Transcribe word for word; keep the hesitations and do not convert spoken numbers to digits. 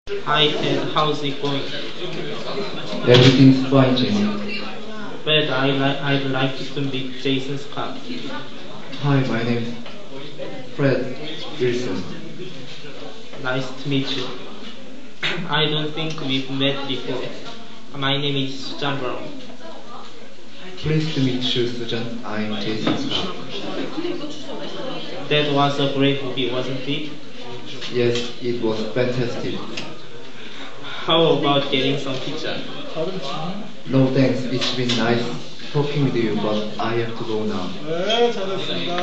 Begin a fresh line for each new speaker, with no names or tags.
Hi Ted, how's it going?
Everything's fine, Jamie.
But I li I'd like to meet Jason Scott.
Hi, my name is Fred Wilson.
Nice to meet you. I don't think we've met before. My name is Sujan Brown.
Pleased to meet you, Sujan. I'm Jason Scott.
That was a great movie, wasn't it?
Yes, it was fantastic.
How about getting some pizza?
No thanks, it's been nice talking with you, but I have to go now.